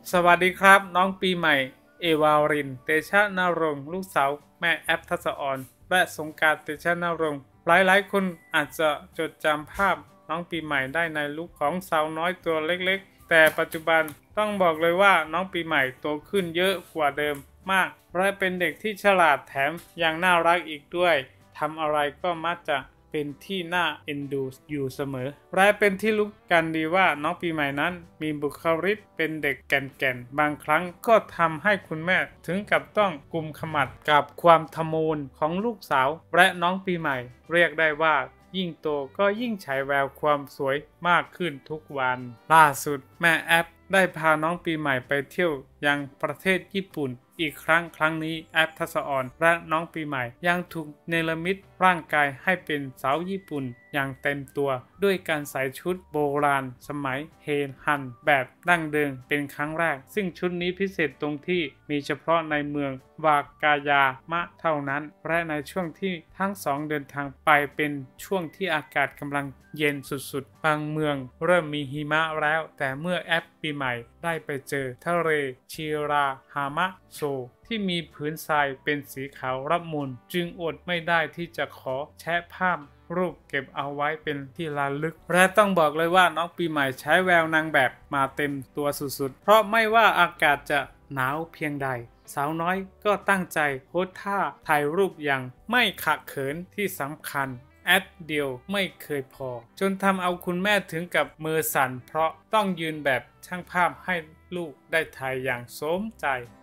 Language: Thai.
สวัสดีครับน้องปีใหม่เอวารินเตชะนรงค์ลูกสาวแม่แอปทัศอรและสงกรานต์เตชะนรงค์หลายคนอาจจะจดจำภาพน้องปีใหม่ได้ในลุคของสาวน้อยตัวเล็กๆแต่ปัจจุบันต้องบอกเลยว่าน้องปีใหม่โตขึ้นเยอะกว่าเดิมมากและเป็นเด็กที่ฉลาดแถมยังน่ารักอีกด้วยทำอะไรก็มักจะเป็นที่น่าเอ็นดูอยู่เสมอและเป็นที่รู้กันดีว่าน้องปีใหม่นั้นมีบุคลิกเป็นเด็กแก่นๆบางครั้งก็ทำให้คุณแม่ถึงกับต้องกุมขมับกับความทะมูลของลูกสาวและน้องปีใหม่เรียกได้ว่ายิ่งโตก็ยิ่งฉายแววความสวยมากขึ้นทุกวันล่าสุดแม่แอปได้พาน้องปีใหม่ไปเที่ยวยังประเทศญี่ปุ่นอีกครั้งนี้แอปทัศอรและน้องปีใหม่ยังถูกเนรมิตร่างกายให้เป็นสาวญี่ปุ่นอย่างเต็มตัวด้วยการใส่ชุดโบราณสมัยเฮฮันแบบดั้งเดิมเป็นครั้งแรกซึ่งชุดนี้พิเศษตรงที่มีเฉพาะในเมืองวากายามะเท่านั้นและในช่วงที่ทั้งสองเดินทางไปเป็นช่วงที่อากาศกำลังเย็นสุดๆบางเมืองเริ่มมีหิมะแล้วแต่เมื่อแอปปีใหม่ได้ไปเจอทะเลชิราฮามะโซที่มีพื้นทรายเป็นสีขาวรับมุนจึงอดไม่ได้ที่จะขอแชะภาพรูปเก็บเอาไว้เป็นที่ระลึกและต้องบอกเลยว่าน้องปีใหม่ใช้แววนางแบบมาเต็มตัวสุดๆเพราะไม่ว่าอากาศจะหนาวเพียงใดสาวน้อยก็ตั้งใจโพสท่าถ่ายรูปอย่างไม่ขะเขินที่สำคัญแอดเดียวไม่เคยพอจนทำเอาคุณแม่ถึงกับมือสั่นเพราะต้องยืนแบบช่างภาพให้ลูกได้ถ่ายอย่างสมใจ